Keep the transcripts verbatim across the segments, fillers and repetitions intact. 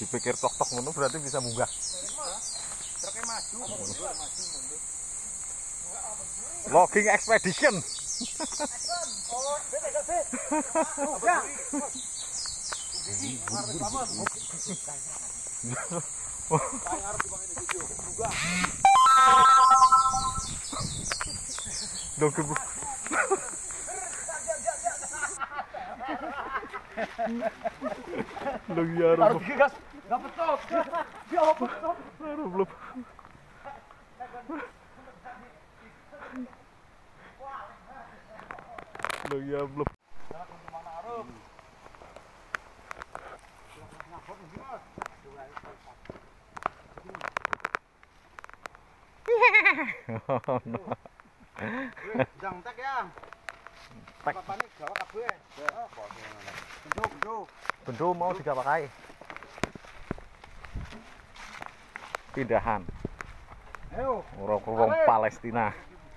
Dipikir tok-tok ngono berarti bisa munggah. Truknya maju, maju, maju. Logging expedition. Oh, beda gede. Udah. Ini harus sama. Kayak harus dipakai video. Juga. Logging. Logging ya. Harus gas. Enggak betul. Ya betul. Belum. Logging ya belum. Jangan tek ya. Tek. Panik gawa kabeh. Bentuk, bentuk. Bendu mau juga pakai. Pindahan. Ayo. Orang-orang Palestina.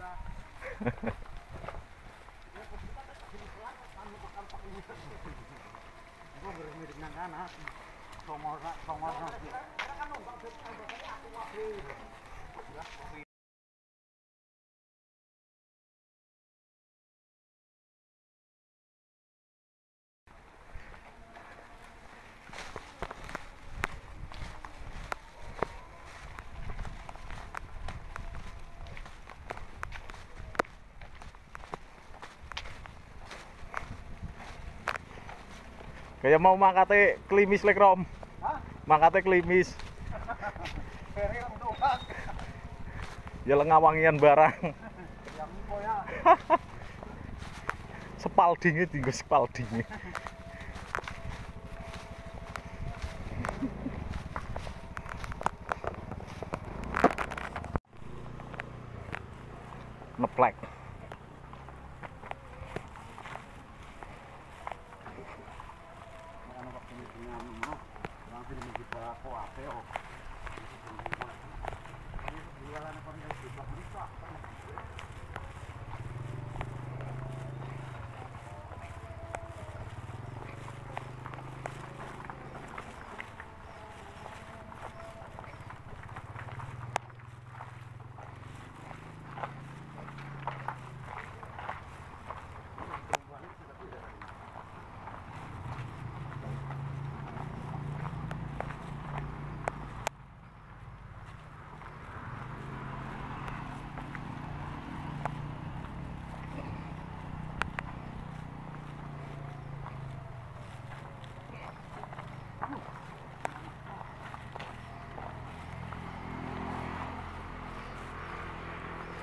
Kayak mau mangkate klimis lek Rom. Hah? Mangkate klimis. Ferry untuk Ya lengawangian barang. yang koya. Spaldingnya tinggal spaldingnya. Ngeplek.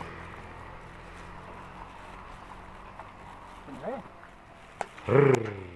Rrrr.